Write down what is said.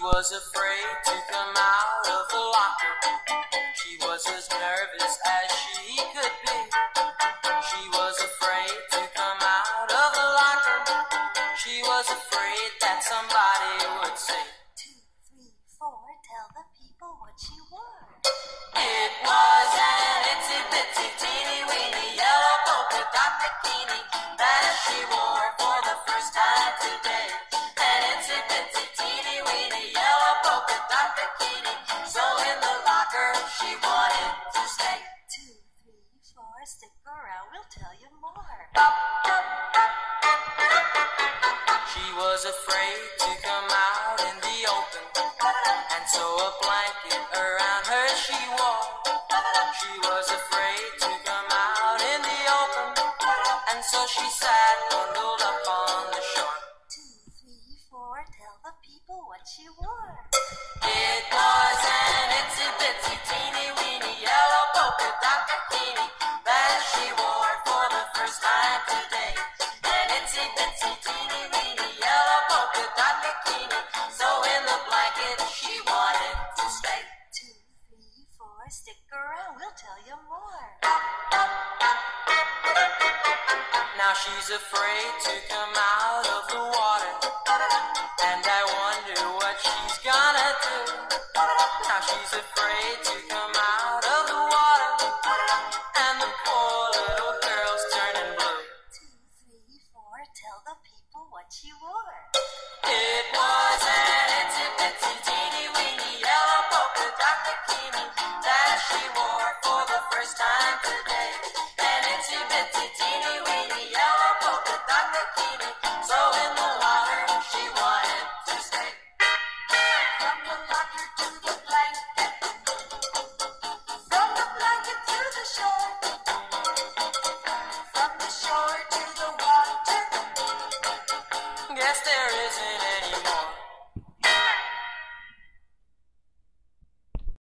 was afraid to come out of the locker. She was as nervous as she could be. She was afraid to come out of the locker. She was afraid that somebody would say, 2, 3, 4, tell the people what she wore. It was an itsy bitsy teeny weeny yellow polka dot bikini that she wore for the first time today. An itsy bitsy teeny weeny yellow polka dot bikini, so in the locker she wanted to stay. 2, 3, 4, stick around, we'll tell you more. She was afraid to come out in the open, and so a blanket around her she wore. She was afraid to come out in the open, and so she sat bundled up on the shore. 2, 3, 4, tell the people what she wore. It was an itsy bitsy teeny weeny yellow polka dot bikini that she wore for the first time today. An itsy bitsy teeny weeny yellow polka dot bikini, so in the blanket she wanted to stay. 2, 3, 4, stick around, we'll tell you more. Now she's afraid to come out of the water, and I wonder what she's gonna do. Now she's afraid to come out of the water, and the poor little girl's turning blue. 2, 3, 4, tell the people what she wore. It was an itsy bitsy teeny weeny yellow polka dot bikini that she wore for the first time today. An itsy bitsy teeny weeny yellow polka dot bikini, so in the water she wanted to stay. From the locker to the blanket, From the blanket to the shore, from the shore to the water. Guess there isn't any more.